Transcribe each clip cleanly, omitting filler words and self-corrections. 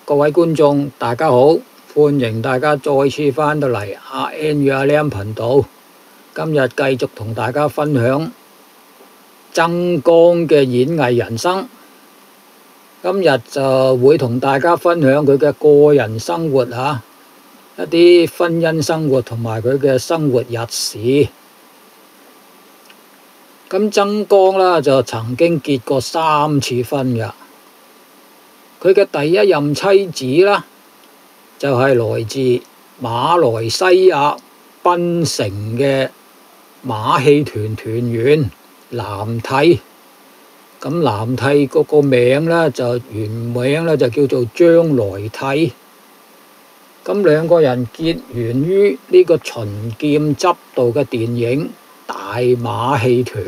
各位觀眾，大家好，歡迎大家再次返到嚟阿 N 與阿 Lam 頻道。今日繼續同大家分享曾江嘅演藝人生。今日就會同大家分享佢嘅個人生活一啲婚姻生活同埋佢嘅生活日事。咁曾江啦就曾經結過3次婚㗎。佢嘅第一任妻子啦，就係來自馬來西亞檳城嘅馬戲團團員藍娣。咁藍娣嗰個名呢，就原名呢，就叫做張來娣。咁兩個人結緣於呢個秦劍執導嘅電影《大馬戲團》。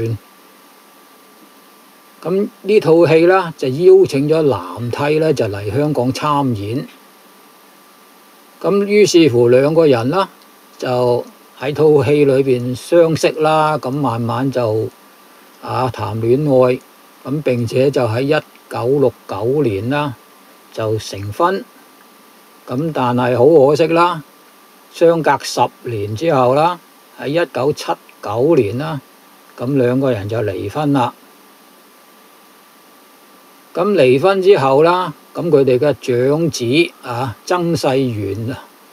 咁呢套戲啦，就邀請咗藍娣呢，就嚟香港參演。咁於是乎兩個人啦，就喺套戲裏邊相識啦。咁慢慢就談戀愛。咁並且就喺1969年啦就成婚。咁但係好可惜啦，相隔10年之後啦，喺1979年啦，咁兩個人就離婚啦。咁離婚之後啦，咁佢哋嘅長子曾世元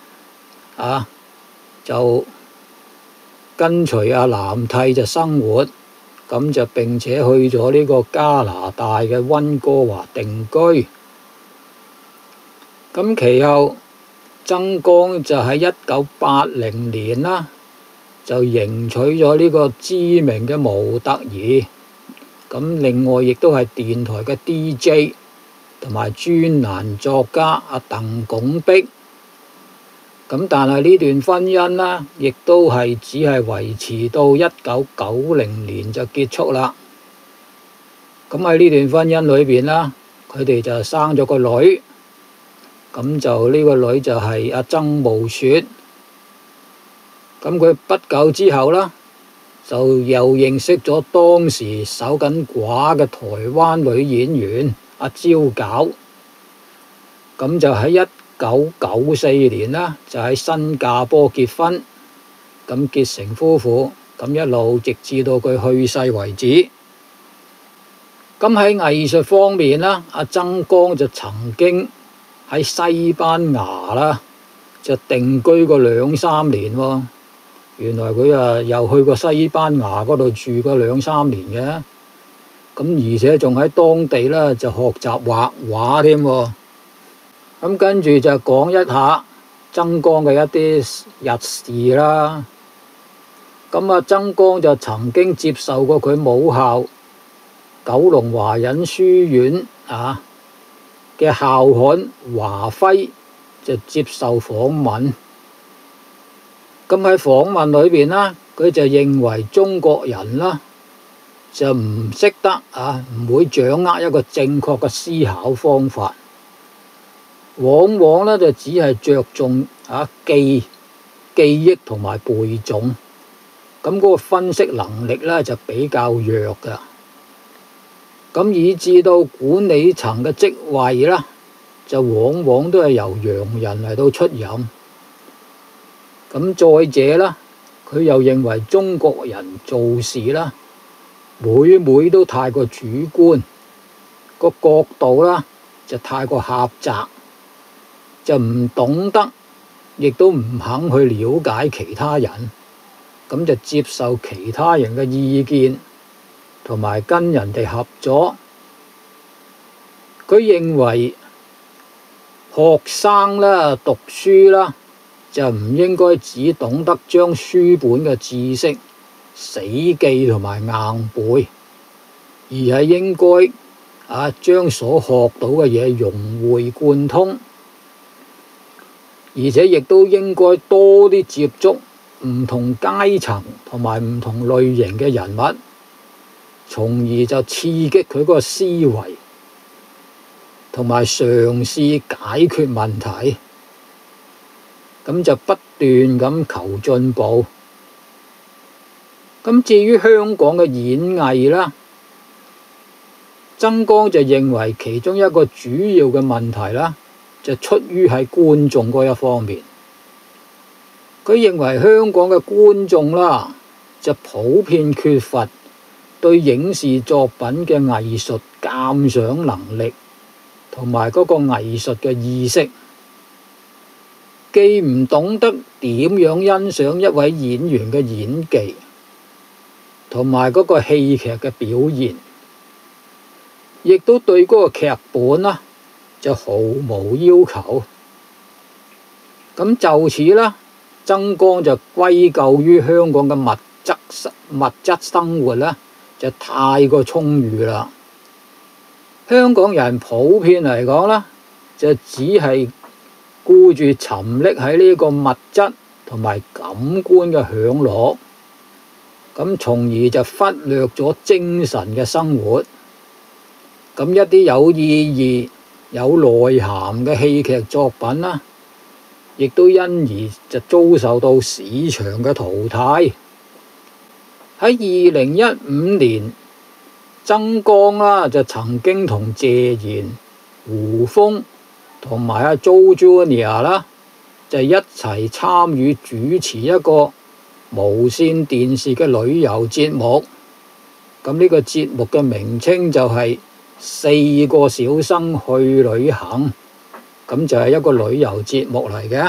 就跟隨阿藍娣就生活，咁就並且去咗呢個加拿大嘅溫哥華定居。咁其後曾江就喺1980年啦，就迎娶咗呢個知名嘅模特兒。咁另外亦都係電台嘅 DJ 同埋專欄作家阿鄧拱璧。咁但係呢段婚姻啦，亦都係只係維持到1990年就結束啦。咁喺呢段婚姻裏邊啦，佢哋就生咗個女。咁就呢個女就係阿曾慕雪。咁佢不久之後啦，就又認識咗當時守緊寡嘅台灣女演員阿招姣。咁就喺1994年啦，就喺新加坡結婚，咁結成夫婦，咁一路直至到佢去世為止。咁喺藝術方面啦，阿曾江就曾經喺西班牙啦就定居過2-3年喎。原來佢又去過西班牙嗰度住過2-3年嘅。咁而且仲喺當地呢就學習畫畫添。咁跟住就講一下曾江嘅一啲日事啦。咁曾江就曾經接受過佢母校九龍華仁書院嘅校刊華輝就接受訪問。咁喺訪問裏邊啦，佢就認為中國人啦就唔識得唔會掌握一個正確嘅思考方法，往往呢就只係着重記憶同埋背誦。咁嗰個分析能力呢就比較弱㗎。咁以至到管理層嘅職位啦，就往往都係由洋人嚟到出任。咁再者啦，佢又認為中國人做事啦，每都太過主觀，個角度啦就太過狹窄，就唔懂得，亦都唔肯去了解其他人，咁就接受其他人嘅意見，同埋跟人哋合作。佢認為學生啦讀書啦，就唔應該只懂得將書本嘅知識死記同埋硬背，而係應該將所學到嘅嘢融會貫通，而且亦都應該多啲接觸唔同階層同埋唔同類型嘅人物，從而就刺激佢嗰個思維，同埋嘗試解決問題。咁就不斷咁求進步。咁至於香港嘅演藝啦，曾江就認為其中一個主要嘅問題啦， 就出於係觀眾嗰一方面。佢認為香港嘅觀眾啦，就普遍缺乏對影視作品嘅藝術鑑賞能力同埋嗰個藝術嘅意識，既唔懂得點樣欣賞一位演員嘅演技同埋嗰個戲劇嘅表現，亦都對嗰個劇本啦就毫無要求。咁就此啦，曾江就歸咎於香港嘅物質生活呢就太過充裕啦。香港人普遍嚟講啦，就只係顧住沉溺喺呢個物質同埋感官嘅享樂，咁從而就忽略咗精神嘅生活。咁一啲有意義、有內涵嘅戲劇作品啦，亦都因而就遭受到市場嘅淘汰。喺2015年，曾江啦就曾經同謝賢、胡楓同埋阿 Joe Junior 啦就一齊參與主持一個無線電視嘅旅遊節目。咁呢個節目嘅名稱就係4個小生去旅行，咁就係一個旅遊節目嚟嘅。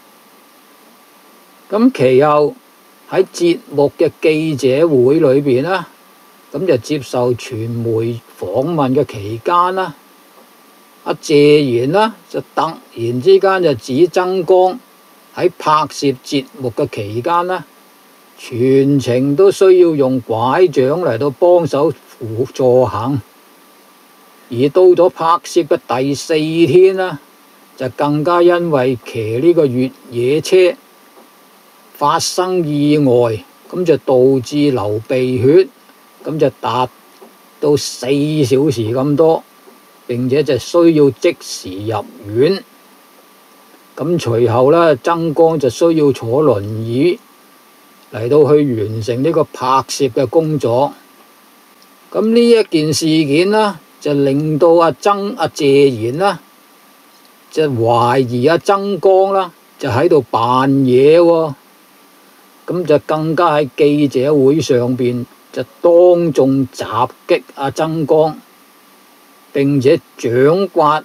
咁其後喺節目嘅記者會裏邊啦，咁就接受傳媒訪問嘅期間啦，阿謝賢啦就突然之間就指曾江喺拍攝節目嘅期間啦，全程都需要用拐杖嚟到幫手輔助行，而到咗拍攝嘅第4天啦，就更加因為騎呢個越野車發生意外，咁就導致流鼻血，咁就達到4小時咁多，並且就需要即時入院。咁隨後呢，曾江就需要坐輪椅嚟到去完成呢個拍攝嘅工作。咁呢一件事件呢，就令到阿謝賢啦，就懷疑阿曾江啦，就喺度扮嘢喎。咁就更加喺記者會上邊就當眾襲擊阿曾江，並且掌摑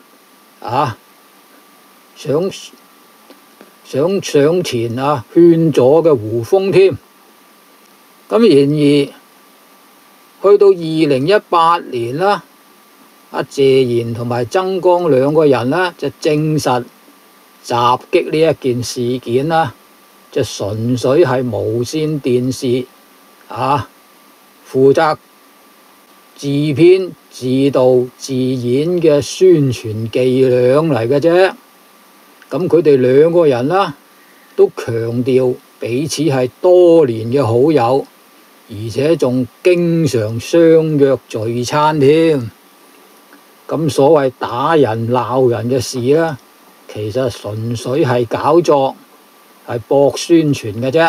想上前勸阻嘅胡楓添。咁然而去到2018年啦，阿謝賢同埋曾江兩個人呢，就證實襲擊呢一件事件啦，就純粹係無線電視負責自編自導自演嘅宣傳伎倆嚟嘅啫。咁佢哋兩個人啦，都強調彼此係多年嘅好友，而且仲經常相約聚餐添。咁所謂打人鬧人嘅事呢，其實純粹係搞作，係博宣傳嘅啫。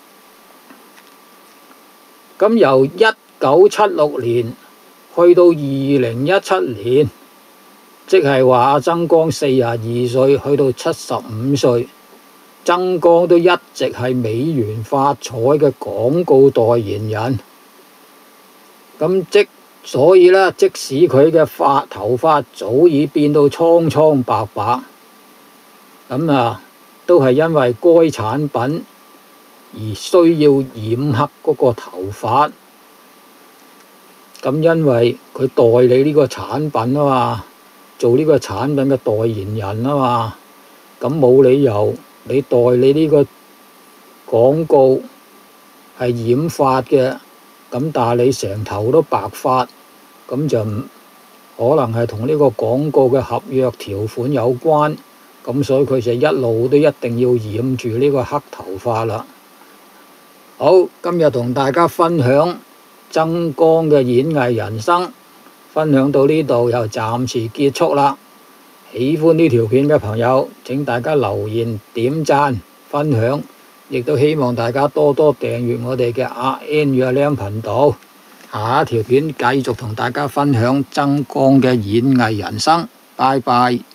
咁由1976年去到2017年，即係話阿曾江42歲去到75歲，曾江都一直係美源髮彩嘅廣告代言人。咁所以呢，即使佢嘅頭髮早已變到蒼蒼白白，咁都係因為該產品而需要染黑嗰個頭髮。咁因為佢代理呢個產品啊嘛，做呢個產品嘅代言人啊嘛，咁冇理由你代理呢個廣告係染髮嘅，咁但係你成頭都白髮，咁就可能係同呢個廣告嘅合約條款有關，咁所以佢就一路都一定要染住呢個黑頭髮啦。好，今日同大家分享曾江嘅演藝人生，分享到呢度又暫時結束啦。喜歡呢條片嘅朋友，請大家留言、點讚、分享，亦都希望大家多多訂閱我哋嘅阿 N 與阿 Lam 頻道。下一條片繼續同大家分享曾江嘅演藝人生。拜拜。